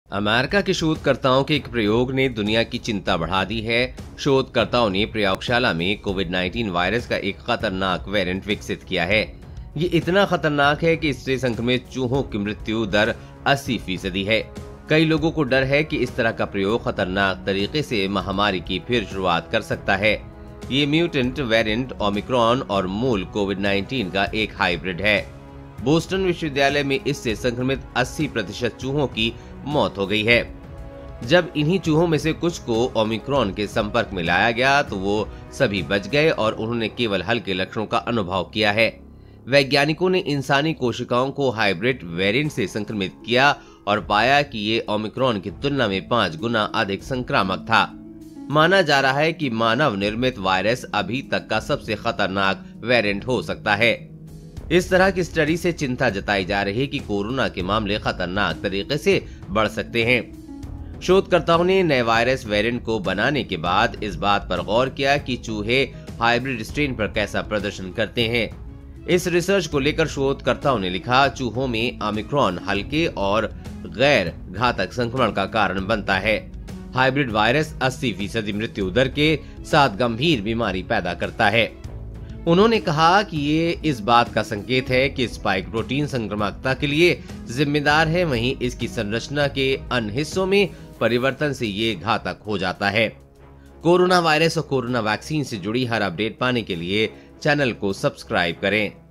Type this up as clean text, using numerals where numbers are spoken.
America के शोधकर्ताओं के एक प्रयोग ने दुनिया की चिंता बढ़ा दी है। शोधकर्ताओं ने प्रयोगशाला में कोविड-19 वायरस का एक खतरनाक वेरिएंट विकसित किया है। ये इतना खतरनाक है कि इससे संक्रमित चूहों की मृत्यु दर 80% है। कई लोगों को डर है कि इस तरह का प्रयोग खतरनाक तरीके से महामारी की फिर शुरुआत कर सकता है। ये म्यूटेंट वेरिएंट ओमिक्रॉन और मूल कोविड-19 का एक हाइब्रिड है। बोस्टन विश्वविद्यालय में इससे संक्रमित 80% चूहों की मौत हो गई है। जब इन्हीं चूहों में से कुछ को ओमिक्रॉन के संपर्क में लाया गया तो वो सभी बच गए और उन्होंने केवल हल्के लक्षणों का अनुभव किया है। वैज्ञानिकों ने इंसानी कोशिकाओं को हाइब्रिड वेरिएंट से संक्रमित किया और पाया कि ये ओमिक्रॉन की तुलना में 5 गुना अधिक संक्रामक था। माना जा रहा है कि मानव निर्मित वायरस अभी तक का सबसे खतरनाक वेरिएंट हो सकता है। इस तरह की स्टडी से चिंता जताई जा रही है कि कोरोना के मामले खतरनाक तरीके से बढ़ सकते हैं। शोधकर्ताओं ने नए वायरस वेरिएंट को बनाने के बाद इस बात पर गौर किया कि चूहे हाइब्रिड स्ट्रेन पर कैसा प्रदर्शन करते हैं। इस रिसर्च को लेकर शोधकर्ताओं ने लिखा, चूहों में ओमिक्रॉन हल्के और गैर घातक संक्रमण का कारण बनता है। हाइब्रिड वायरस 80% मृत्यु दर के साथ गंभीर बीमारी पैदा करता है। उन्होंने कहा कि ये इस बात का संकेत है कि स्पाइक प्रोटीन संक्रामकता के लिए जिम्मेदार है, वहीं इसकी संरचना के अन्य हिस्सों में परिवर्तन से ये घातक हो जाता है। कोरोना वायरस और कोरोना वैक्सीन से जुड़ी हर अपडेट पाने के लिए चैनल को सब्सक्राइब करें।